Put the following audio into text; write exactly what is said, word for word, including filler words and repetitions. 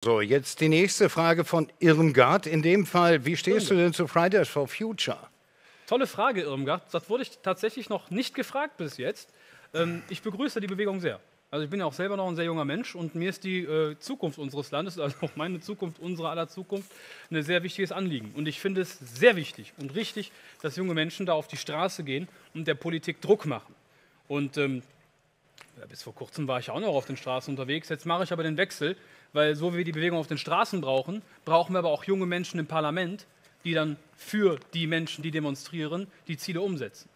So, jetzt die nächste Frage von Irmgard. In dem Fall, wie stehst du denn zu Fridays for Future? Tolle Frage, Irmgard. Das wurde ich tatsächlich noch nicht gefragt bis jetzt. Ähm, ich begrüße die Bewegung sehr. Also ich bin ja auch selber noch ein sehr junger Mensch und mir ist die äh, Zukunft unseres Landes, also auch meine Zukunft, unsere aller Zukunft, ein sehr wichtiges Anliegen. Und ich finde es sehr wichtig und richtig, dass junge Menschen da auf die Straße gehen und der Politik Druck machen. Und ähm, ja, bis vor kurzem war ich auch noch auf den Straßen unterwegs. Jetzt mache ich aber den Wechsel, weil so wie wir die Bewegung auf den Straßen brauchen, brauchen wir aber auch junge Menschen im Parlament, die dann für die Menschen, die demonstrieren, die Ziele umsetzen.